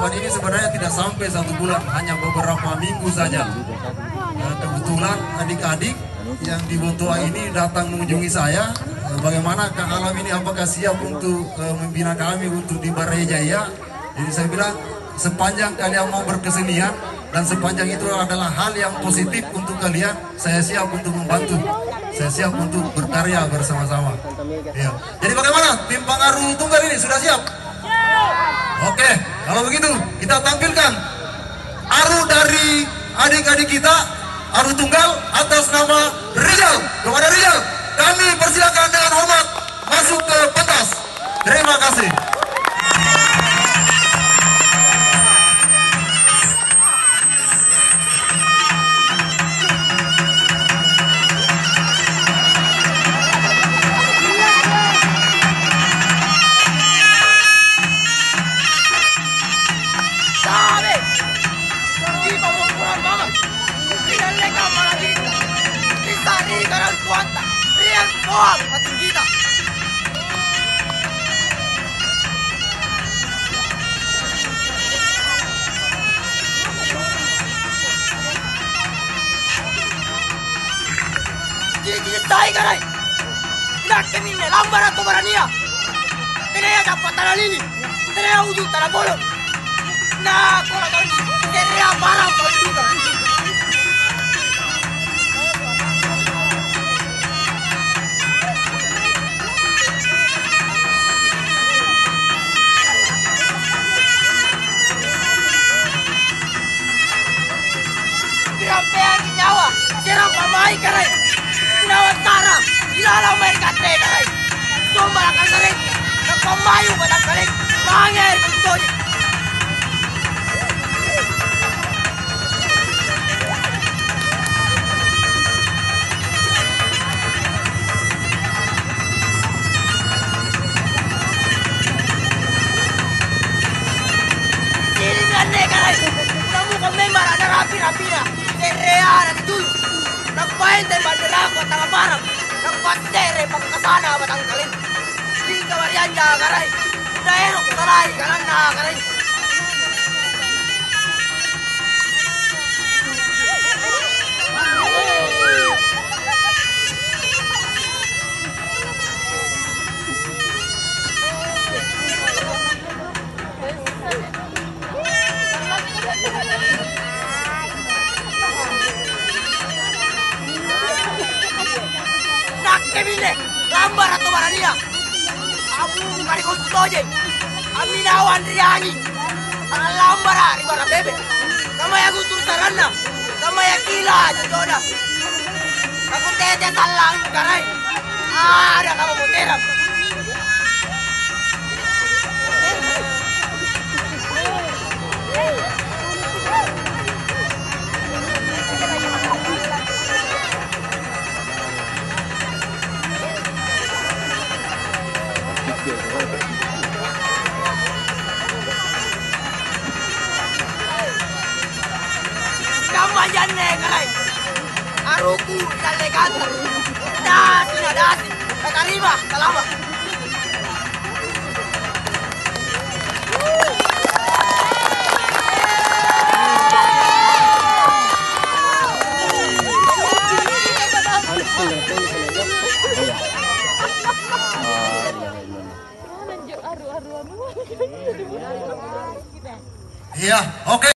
persiapan ini sebenarnya tidak sampai 1 bulan, hanya beberapa minggu saja. Kebetulan adik-adik yang di Botoa ini datang mengunjungi saya. Bagaimana Kak Alam ini, apakah siap untuk membina kami untuk di Baraya Jaya? Jadi saya bilang, sepanjang kalian mau berkesenian dan sepanjang itu adalah hal yang positif untuk kalian, saya siap untuk membantu. Saya siap untuk berkarya bersama-sama. Ya. Jadi bagaimana tim Pangaru Tunggal ini, sudah siap? Oke, kalau begitu kita tampilkan aru dari adik-adik kita, aru tunggal atas nama Rizal. Kepada Rizal, kami persilakan dengan hormat masuk ke pentas. Terima kasih. Kita. Jadi tahu kan? Nak kami ni lambat atau berania? Tidak dapat tanah lili, tidak ujung tanah bolong. Nah, kalau tahu ni, tidak barang kau juga. Serang pamai karai, nawan tara, ilalang main kate karai, sombal akan karai, nagpamayo batang karai, mangir kuntoni. Jadi ngane karai, kamu kemembar ada rapi-rapi na, serean itu. Nagpahin tayo bandera ko at ang parang nagpatere pagkasana batang kalin. Di kawarian niya karay. Dahil ko taray kanan na karay. Kemile, lambar atau barania. Abu kari kontoje. Aminawan riani. Lambar ari bara bebe. Kamaya gutur sarana. Kamaya kila jododa. Aku tete talang karai. Ada kamu muteram. Kamayan negalay, aruku nalegata, dati na dati, nakarima, kalama. Iya, oke.